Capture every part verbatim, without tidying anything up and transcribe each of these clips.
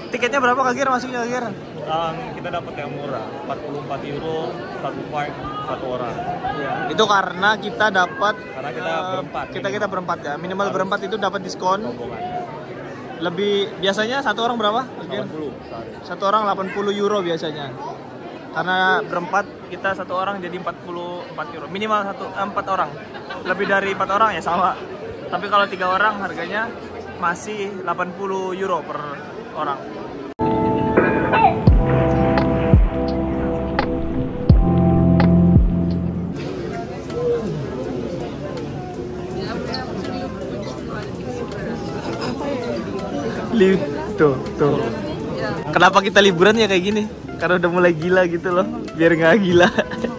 Tiketnya berapa Kak Gir masuknya Kak Gir? Um, kita dapat yang murah, empat puluh empat euro satu park satu orang. Ya, itu karena kita dapat Karena kita uh, berempat. Kita kita berempat ya. Minimal berempat itu dapat diskon. Rombongan. Lebih biasanya satu orang berapa? delapan puluh. Satu orang delapan puluh euro biasanya. Karena berempat kita satu orang jadi empat puluh empat euro. Minimal satu empat orang. Lebih dari empat orang ya sama. Tapi kalau tiga orang harganya masih delapan puluh euro per orang. Li tuh tuh. Kenapa kita liburan ya kayak gini? Karena udah mulai gila gitu loh. Biar nggak gila.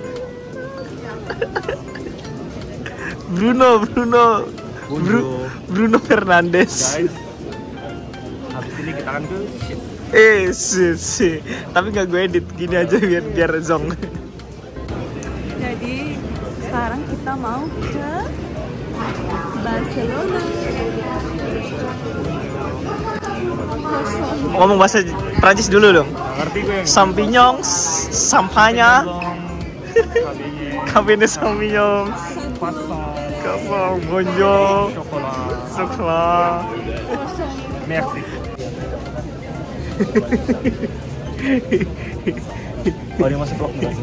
Bruno Bruno Bru, Bruno Fernandes. Guys, habis ini kita akan ke shit. Eh sih sih. Tapi nggak gue edit gini aja biar biar zong. Jadi sekarang kita mau ke Barcelona. Ngomong bahasa Prancis dulu dong. Ngerti gue yang Champignons, sampahnya, kabinnya champignons, kapal, bonjour, coklat. Merci. Oh, dia masuk vlog nih.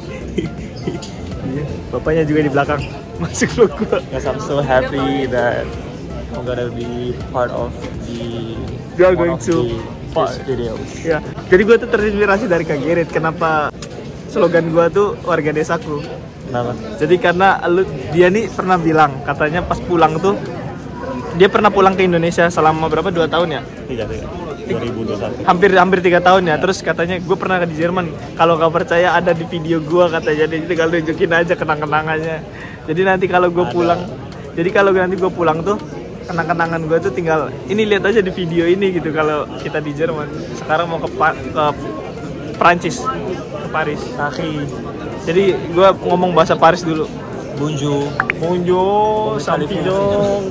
Bapaknya juga di belakang masuk vlog gua. Yes, I'm so happy that I'm gonna be part of the We are one going of to the part. first videos. Ya, jadi gue tuh terinspirasi dari Kak Gerrit. Kenapa slogan gue tuh warga desaku? Kenapa? Jadi karena lu, dia nih pernah bilang katanya pas pulang tuh dia pernah pulang ke Indonesia selama berapa dua tahun ya? Tiga, tiga. dua ribu dua puluh satu. Hampir hampir tiga tahun ya. Terus katanya gue pernah di Jerman. Kalau nggak percaya ada di video gue katanya. Jadi tinggal tunjukin aja kenang-kenangannya. Jadi nanti kalau gue pulang, jadi kalau nanti gue pulang tuh kenang-kenangan gue tuh tinggal ini lihat aja di video ini gitu kalau kita di Jerman. Sekarang mau ke ke Prancis, ke Paris. Kaki. Jadi gue ngomong bahasa Paris dulu. Bonjour. Bonjour, champignon.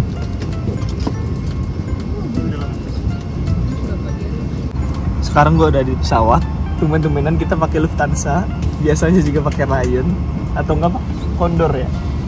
Sekarang gue udah di pesawat. Tumben-tumbenan kita pakai Lufthansa. Biasanya juga pakai Lion atau enggak Pak? Condor ya.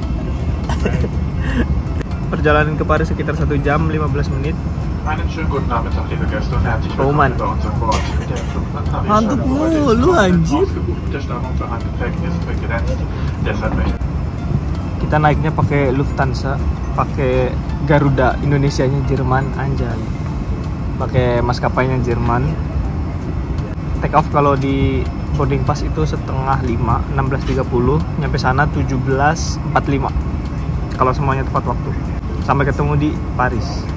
Perjalanan ke Paris sekitar satu jam lima belas menit. Einen schönen guten Nachmittag, liebe Gäste, und herzlich Roman. willkommen bei uns an Bord. Der Flugplan Hantuk mulu anjir. Der Steuerung für Handgepäck ist begrenzt, deshalb möchte Kita naiknya pakai Lufthansa, pakai Garuda, Indonesianya Jerman anjay. Pakai maskapainya Jerman. Take off kalau di boarding pass itu setengah lima, enam belas tiga puluh, nyampe sana tujuh belas empat puluh lima. Kalau semuanya tepat waktu. Sampai ketemu di Paris.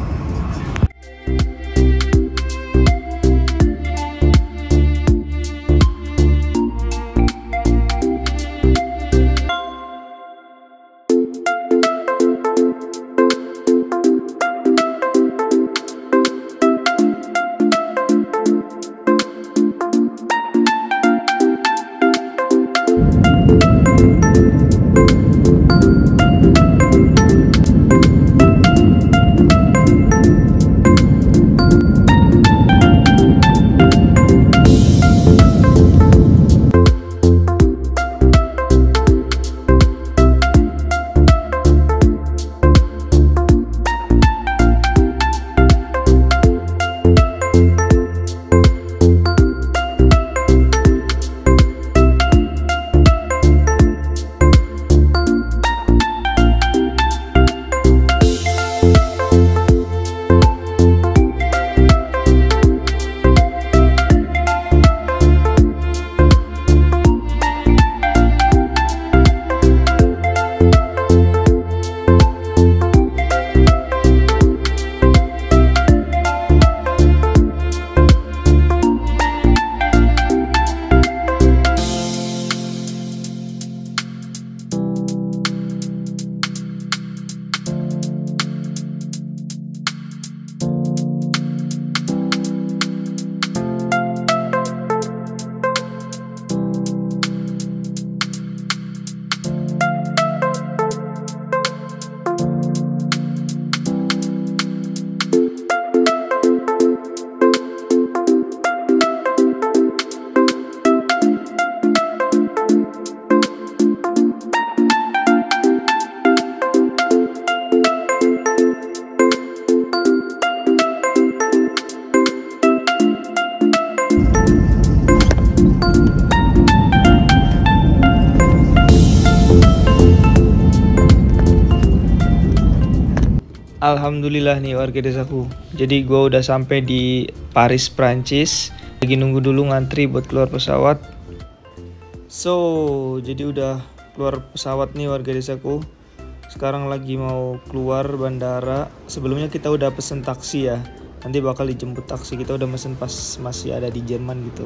Alhamdulillah nih warga desaku. Jadi gue udah sampai di Paris, Prancis. Lagi nunggu dulu ngantri buat keluar pesawat. So, jadi udah keluar pesawat nih warga desaku. Sekarang lagi mau keluar bandara. Sebelumnya kita udah pesen taksi ya. Nanti bakal dijemput taksi. Kita udah pesen pas masih ada di Jerman gitu.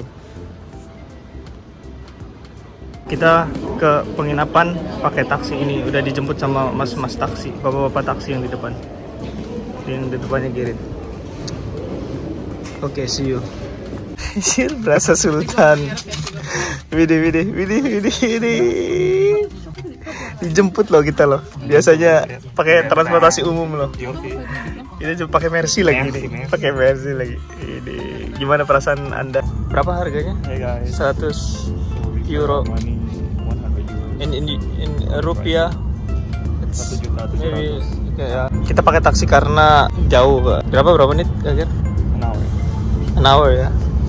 Kita ke penginapan pakai taksi ini. Udah dijemput sama mas-mas taksi, bapak-bapak taksi yang di depan. Yang di depannya Gerit. Oke, okay, see you. Sir, berasa sultan. Widih, widih, widih, widih, widih. Dijemput loh kita loh. Biasanya pakai transportasi umum loh. Ini cuma pakai Mercy lagi nih. Pakai Mercy lagi. Ini gimana perasaan Anda? Berapa harganya? seratus euro. In in in rupiah. Maybe kayak kita pakai taksi karena jauh, Pak. Berapa berapa menit kira-kira? An hour. An hour ya.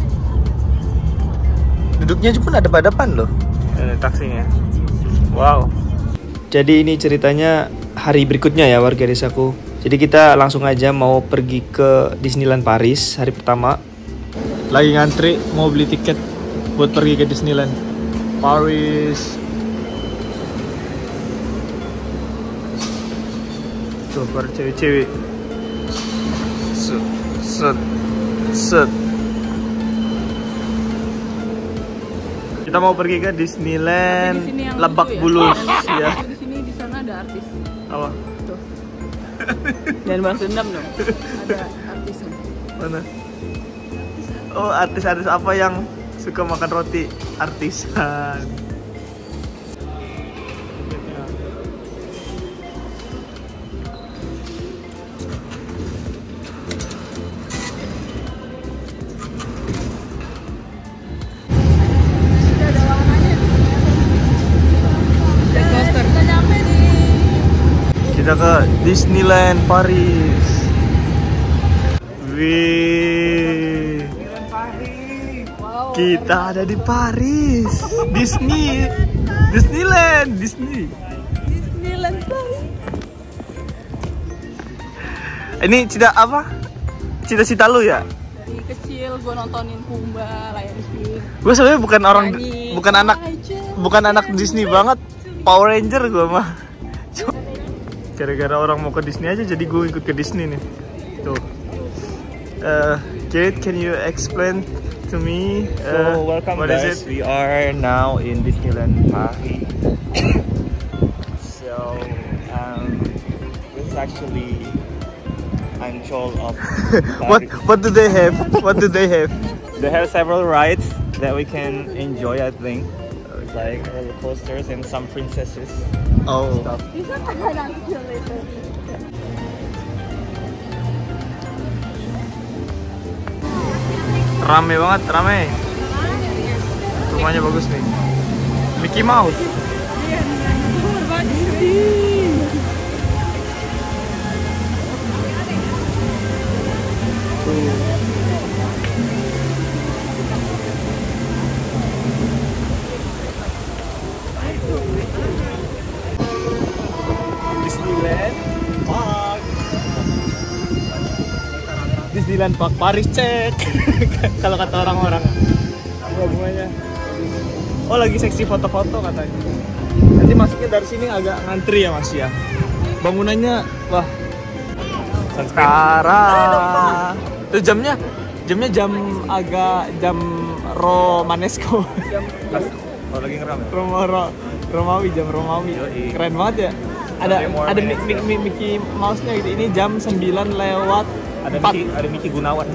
Duduknya cuma ada pada depan loh. Eh, taksinya. Wow. Jadi ini ceritanya hari berikutnya ya warga desaku. Jadi kita langsung aja mau pergi ke Disneyland Paris hari pertama. Lagi ngantri mau beli tiket buat pergi ke Disneyland Paris. Tuh para cewek-cewek. Set, set, set. Kita mau pergi ke Disneyland Lebak Bulus ya. Di sini di sana ada artis. Apa? Tuh. Jangan balas dendam dong. Ada artisnya. Mana? Oh, artis-artis apa yang suka makan roti? Artisan. Kita ke Disneyland Paris. Wih, kita ada di Paris. Disney, Disneyland, Disney. Disneyland Paris. Ini cita apa? Cita-cita lu ya? Dari kecil gue nontonin Pumba, Lion King. Gue sebenarnya bukan orang, Nyanyi. bukan anak, bukan anak Disney banget. Power Ranger gue mah. Gara-gara orang mau ke Disney aja, jadi gue ikut ke Disney nih. Tuh. Uh, Kate, can you explain to me? Uh, So welcome what guys. is it? We are now in Disneyland Paris. So um, this is actually control of What Paris. What do they have? What do they have? They have several rides that we can enjoy. I think it's like roller coasters and some princesses Oh. stuff. Bisa kan nanti later. Rame banget, rame. Rumahnya bagus nih. Mickey Mouse. Disneyland Park. Disneyland Park Paris cek. Kalau kata orang-orang. Bunga-bunganya. Oh, lagi seksi foto-foto katanya. Nanti masuknya dari sini agak ngantri ya Mas ya. Bangunannya wah. Sekarang. Tuh jamnya jamnya jam agak jam Romanesco. Oh, lagi ngeram ya? Roma, Ro, Romawi, jam Romawi. Yoi. Keren banget ya. Ada More ada minutes. Mickey, Mickey, Mickey Mouse-nya gitu. Ini jam sembilan lewat Ada empat. Mickey, ada Mickey Gunawan.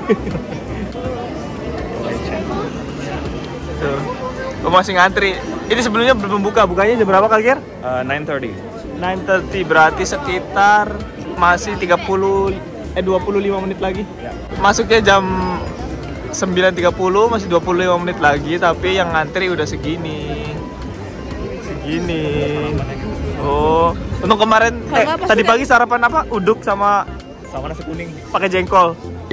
Tuh. Gue masih ngantri. Ini sebelumnya belum buka. Bukanya jam berapa Kak Ger? Uh, nine thirty. nine thirty berarti sekitar masih tiga puluh eh dua puluh lima menit lagi. Ya. Masuknya jam sembilan tiga puluh, masih dua puluh lima menit lagi, tapi yang ngantri udah segini. Segini. Oh, untuk kemarin eh, Kalau apa tadi sih, pagi sarapan apa? Uduk sama Sama nasi kuning. pakai jengkol.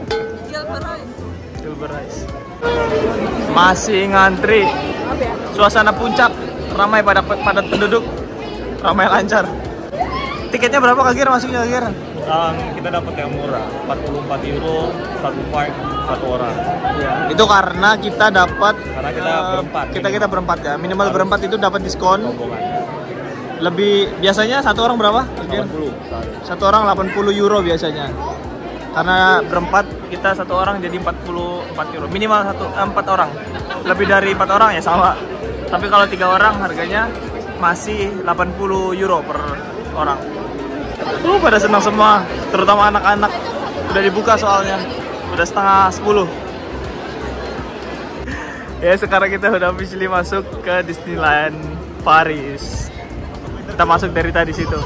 Silver rice. Masih ngantri. Suasana puncak ramai pada padat penduduk. Ramai lancar. Tiketnya berapa Kak Ger masuknya Kak Ger? um, kita dapat yang murah, empat puluh empat euro satu park satu orang. Ya, itu karena kita dapat Karena kita uh, berempat. Kita kita berempat ya. Minimal berempat itu dapat diskon. Rombongan. Lebih biasanya satu orang berapa? delapan puluh. Satu orang delapan puluh euro biasanya. Karena berempat kita satu orang jadi empat puluh empat euro. Minimal satu eh, empat orang. Lebih dari empat orang ya sama. Tapi kalau tiga orang harganya masih delapan puluh euro per orang. Uh, pada senang semua, terutama anak-anak. Udah dibuka soalnya. Udah setengah sepuluh. Ya sekarang kita udah officially masuk ke Disneyland Paris. Kita masuk dari tadi situ.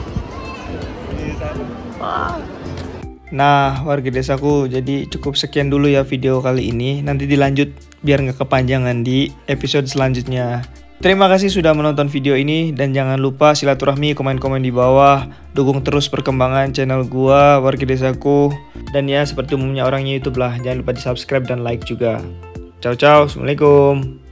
Wah. Nah warga desaku, jadi cukup sekian dulu ya video kali ini. Nanti dilanjut biar nggak kepanjangan di episode selanjutnya. Terima kasih sudah menonton video ini dan jangan lupa silaturahmi, komen-komen di bawah. Dukung terus perkembangan channel gua warga desaku. Dan ya seperti umumnya orangnya YouTube lah, jangan lupa di subscribe dan like juga. Ciao ciao, assalamualaikum.